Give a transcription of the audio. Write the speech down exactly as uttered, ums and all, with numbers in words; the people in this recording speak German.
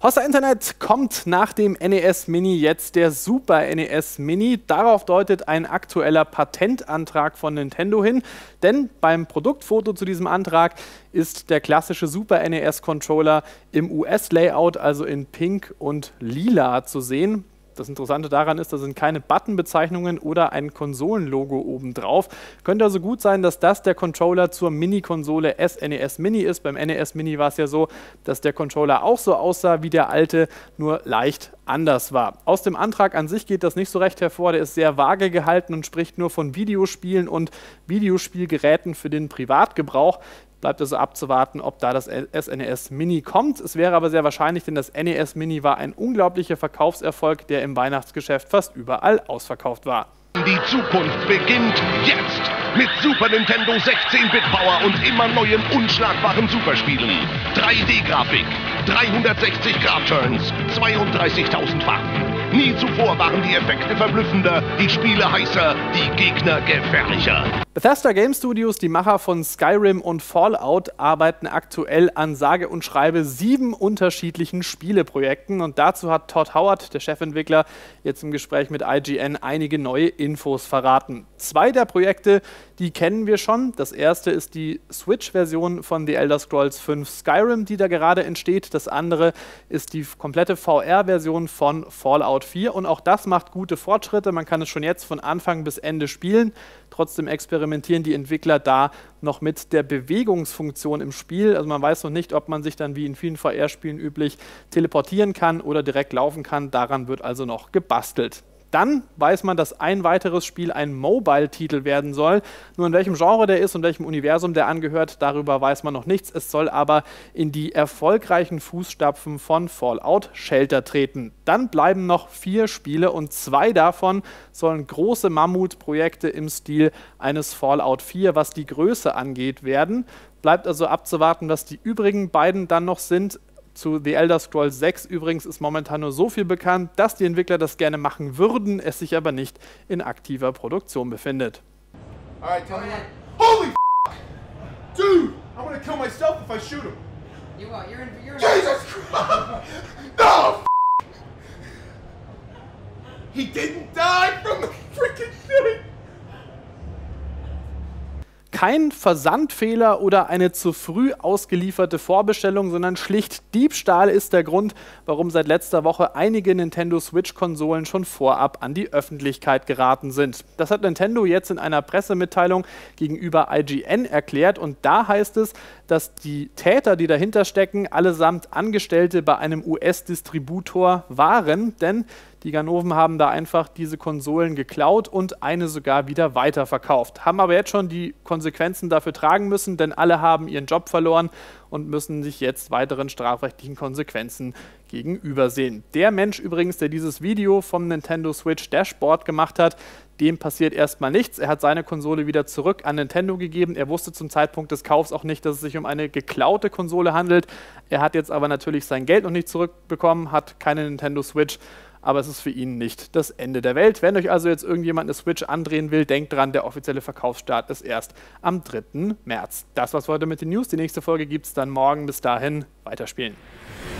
Hossa Internet kommt nach dem N E S Mini jetzt der Super N E S Mini. Darauf deutet ein aktueller Patentantrag von Nintendo hin, denn beim Produktfoto zu diesem Antrag ist der klassische Super N E S-Controller im U S-Layout, also in Pink und Lila, zu sehen. Das Interessante daran ist, da sind keine Button-Bezeichnungen oder ein Konsolenlogo obendrauf. Könnte also gut sein, dass das der Controller zur Mini-Konsole S N E S Mini ist. Beim N E S Mini war es ja so, dass der Controller auch so aussah wie der alte, nur leicht anders war. Aus dem Antrag an sich geht das nicht so recht hervor. Der ist sehr vage gehalten und spricht nur von Videospielen und Videospielgeräten für den Privatgebrauch. Bleibt also abzuwarten, ob da das S N E S Mini kommt. Es wäre aber sehr wahrscheinlich, denn das N E S Mini war ein unglaublicher Verkaufserfolg, der im Weihnachtsgeschäft fast überall ausverkauft war. Die Zukunft beginnt jetzt mit Super Nintendo sechzehn Bit Power und immer neuen unschlagbaren Superspielen. drei D-Grafik, dreihundertsechzig Grad Turns, zweiunddreißigtausend Farben. Nie zuvor waren die Effekte verblüffender, die Spiele heißer, die Gegner gefährlicher. Bethesda Game Studios, die Macher von Skyrim und Fallout, arbeiten aktuell an sage und schreibe sieben unterschiedlichen Spieleprojekten. Und dazu hat Todd Howard, der Chefentwickler, jetzt im Gespräch mit I G N einige neue Infos verraten. Zwei der Projekte, die kennen wir schon. Das erste ist die Switch-Version von The Elder Scrolls fünf Skyrim, die da gerade entsteht. Das andere ist die komplette V R-Version von Fallout vier. Und auch das macht gute Fortschritte. Man kann es schon jetzt von Anfang bis Ende spielen. Trotzdem experimentieren die Entwickler da noch mit der Bewegungsfunktion im Spiel. Also man weiß noch nicht, ob man sich dann wie in vielen V R-Spielen üblich teleportieren kann oder direkt laufen kann. Daran wird also noch gebastelt. Dann weiß man, dass ein weiteres Spiel ein Mobile-Titel werden soll. Nur in welchem Genre der ist und welchem Universum der angehört, darüber weiß man noch nichts. Es soll aber in die erfolgreichen Fußstapfen von Fallout Shelter treten. Dann bleiben noch vier Spiele und zwei davon sollen große Mammutprojekte im Stil eines Fallout vier, was die Größe angeht, werden. Bleibt also abzuwarten, was die übrigen beiden dann noch sind. Zu The Elder Scrolls sechs übrigens ist momentan nur so viel bekannt, dass die Entwickler das gerne machen würden, es sich aber nicht in aktiver Produktion befindet. Alright, tell me what. Holy f***! Dude! I'm gonna kill myself if I shoot him! You what? You're in. You're in. Jesus Christ! No! F***. He didn't die from the freaking thing! Kein Versandfehler oder eine zu früh ausgelieferte Vorbestellung, sondern schlicht Diebstahl ist der Grund, warum seit letzter Woche einige Nintendo Switch-Konsolen schon vorab an die Öffentlichkeit geraten sind. Das hat Nintendo jetzt in einer Pressemitteilung gegenüber I G N erklärt und da heißt es, dass die Täter, die dahinter stecken, allesamt Angestellte bei einem U S-Distributor waren, denn die Ganoven haben da einfach diese Konsolen geklaut und eine sogar wieder weiterverkauft. Haben aber jetzt schon die Konsequenzen dafür tragen müssen, denn alle haben ihren Job verloren und müssen sich jetzt weiteren strafrechtlichen Konsequenzen gegenübersehen. Der Mensch übrigens, der dieses Video vom Nintendo Switch Dashboard gemacht hat, dem passiert erstmal nichts. Er hat seine Konsole wieder zurück an Nintendo gegeben. Er wusste zum Zeitpunkt des Kaufs auch nicht, dass es sich um eine geklaute Konsole handelt. Er hat jetzt aber natürlich sein Geld noch nicht zurückbekommen, hat keine Nintendo Switch. Aber es ist für ihn nicht das Ende der Welt. Wenn euch also jetzt irgendjemand eine Switch andrehen will, denkt dran, der offizielle Verkaufsstart ist erst am dritten März. Das war's für heute mit den News. Die nächste Folge gibt es dann morgen. Bis dahin, weiterspielen.